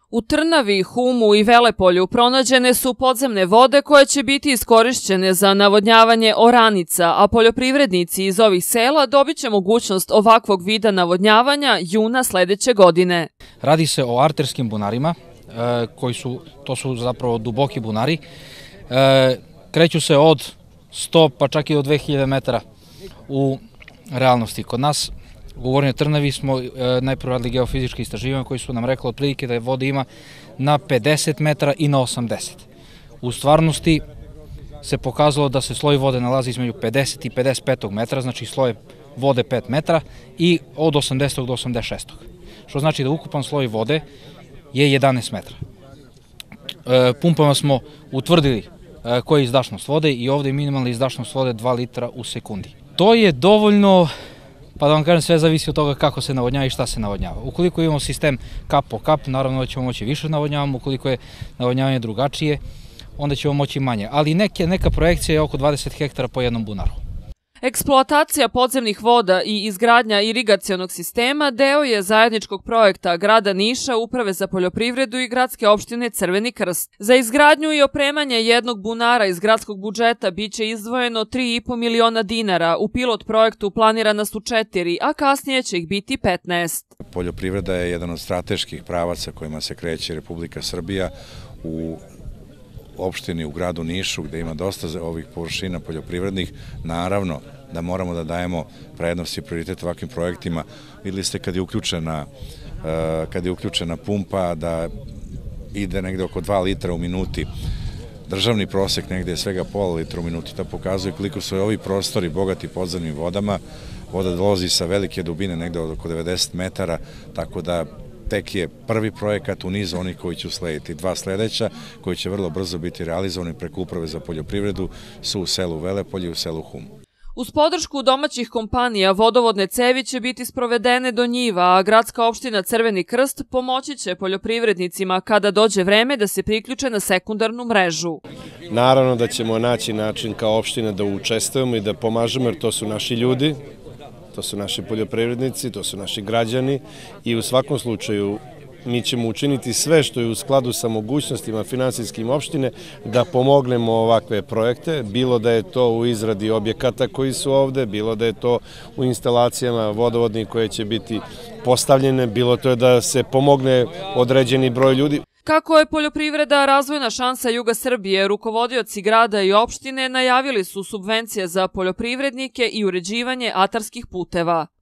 U Trnavi, Humu i Velepolju pronađene su podzemne vode koje će biti iskorišćene za navodnjavanje oranica, a poljoprivrednici iz ovih sela dobit će mogućnost ovakvog vida navodnjavanja juna sledeće godine. Radi se o arterskim bunarima, to su zapravo duboki bunari. Kreću se od 100 pa čak i do 2000 metara u realnosti. Kod nas u Gornjoj Trnavi smo najprve radili geofizičke istraživanja koji su nam rekli otprilike da vode ima na 50 metara i na 80. U stvarnosti se pokazalo da se sloj vode nalazi između 50 i 55 metra, znači sloj vode 5 metra i od 80 do 86. Što znači da ukupan sloj vode je 11 metara. Pumpama smo utvrdili koja je izdašnost vode i ovde je minimalna izdašnost vode 2 litra u sekundi. To je dovoljno, pa da vam kažem, sve zavisi od toga kako se navodnjava i šta se navodnjava. Ukoliko imamo sistem kap po kap, naravno da ćemo moći više navodnjavamo, ukoliko je navodnjavanje drugačije, onda ćemo moći manje. Ali neka projekcija je oko 20 hektara po jednom bunaru. Eksploatacija podzemnih voda i izgradnja irigacionog sistema deo je zajedničkog projekta grada Niša, Uprave za poljoprivredu i gradske opštine Crveni krst. Za izgradnju i opremanje jednog bunara iz gradskog budžeta biće izdvojeno 3,5 miliona dinara. U pilot projektu planirana su 4, a kasnije će ih biti 15. Poljoprivreda je jedan od strateških pravaca kojima se kreće Republika Srbija u opštini u gradu Nišu, gde ima dosta ovih površina poljoprivrednih. Naravno da moramo da dajemo prednost i prioritet ovakvim projektima. Videli ste kad je uključena pumpa da ide negde oko 2 litra u minuti. Državni prosek negde je svega pola litra u minuti. To pokazuje koliko su ovi prostori bogati podzemnim vodama. Voda dolazi sa velike dubine, negde oko 90 metara, tako da tek je prvi projekat u nizu onih koji će uslediti. 2 sledeća koji će vrlo brzo biti realizovani preko Uprave za poljoprivredu su u selu Velepolje i u selu Hum. Uz podršku domaćih kompanija vodovodne cevi će biti sprovedene do njiva, a gradska opština Crveni krst pomoći će poljoprivrednicima kada dođe vreme da se priključe na sekundarnu mrežu. Naravno da ćemo naći način kao opština da učestvujemo i da pomažemo, jer to su naši ljudi. To su naši poljoprivrednici, to su naši građani i u svakom slučaju mi ćemo učiniti sve što je u skladu sa mogućnostima finansijskim opštine da pomognemo ovakve projekte, bilo da je to u izradi objekata koji su ovde, bilo da je to u instalacijama vodovodnih koje će biti postavljene, bilo to je da se pomogne određeni broj ljudi. Kako je poljoprivreda razvojna šansa juga Srbije, rukovodioci grada i opštine najavili su subvencije za poljoprivrednike i uređivanje atarskih puteva.